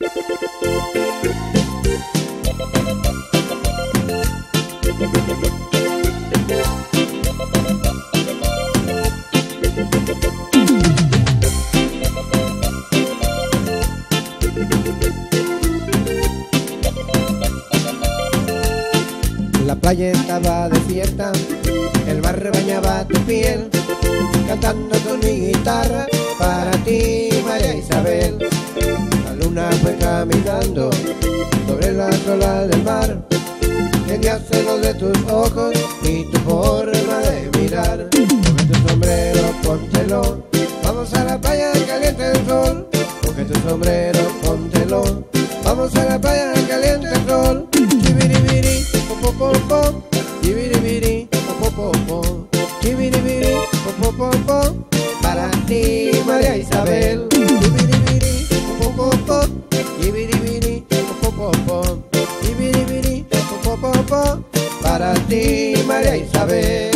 La playa estaba desierta, el mar bañaba tu piel, cantando con mi guitarra para ti, María Isabel. La luna fue caminando sobre las olas del mar, tenía celos de tus ojos y tu forma de mirar. Coge tu sombrero, póntelo, vamos a la playa caliente el sol. Coge tu sombrero, póntelo, vamos a la playa caliente el sol. Chibiribiri, po po po, chibiribiri, po po po, chibiribiri, po po po, para ti, María Isabel. Chibiribiri, po po po, chibiribiri, po po po, chibiribiri, po po po, para ti, María Isabel.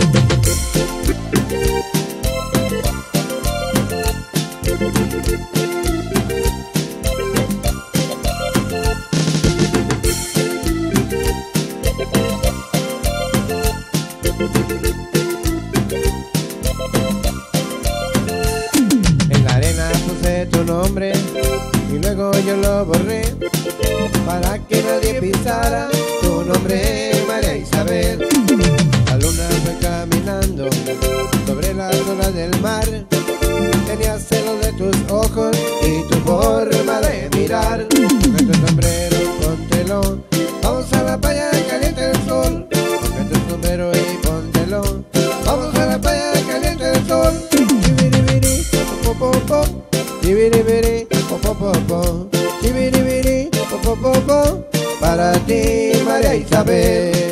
En la arena puse tu nombre y luego yo lo borré para que nadie pisara tu nombre, María Isabel. La luna fue caminando sobre las olas del mar, tenía celos de tus ojos y tu forma de mirar. Coge tu sombrero, póntelo, vamos a la playa caliente del sol. Coge tu sombrero y póntelo, vamos a la playa caliente del sol. Chibiribiri, po po po, chibiribiri, po po po, chibiribiri, po po po, para ti, María Isabel.